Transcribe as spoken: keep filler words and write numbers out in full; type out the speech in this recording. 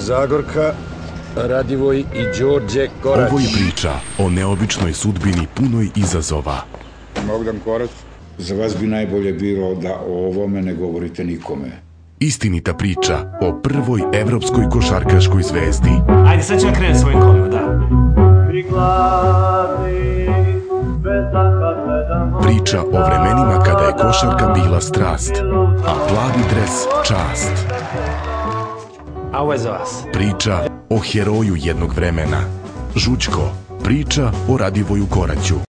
Zagorka, Radivoj i Đorđe Korać. Ovo je priča o neobičnoj sudbini punoj izazova. Bogdan Korać. Za vas bi najbolje bilo da o ovome ne govorite nikome. Istinita priča o prvoj evropskoj košarkaškoj zvezdi. Ajde, sad ću ja krenem svojim kolima, da. Priča o vremenima kada je košarka bila strast, a plavi dres čast. A ovo je za vas. Priča o heroju jednog vremena. Žućko, priča o Radivoju Koraću.